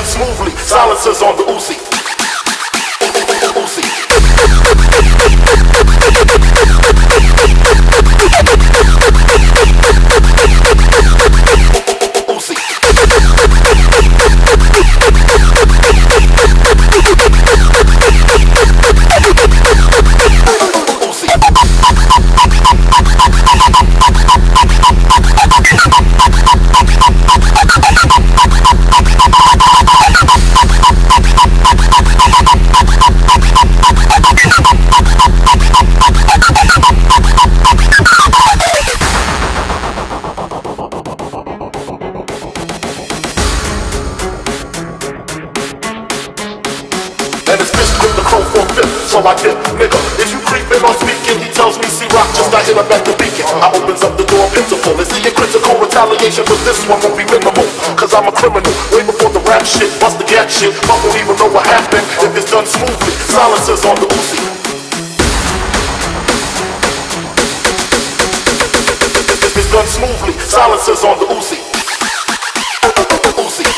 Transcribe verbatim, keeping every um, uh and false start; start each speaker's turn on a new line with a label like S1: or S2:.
S1: done smoothly. Silencers on the Uzi. Uzi. So I dip, nigga, is you creeping or speaking? He tells me C-Rock just got hit up at the beacon. I opens up the door pitiful. Is he a critical retaliation? But this one won't be minimal, cause I'm a criminal. Way before the rap shit, bust the gat shit. I won't even know what happened if it's done smoothly. Silencers on the Uzi. If it's done smoothly, silencers on the Uzi. Uzi.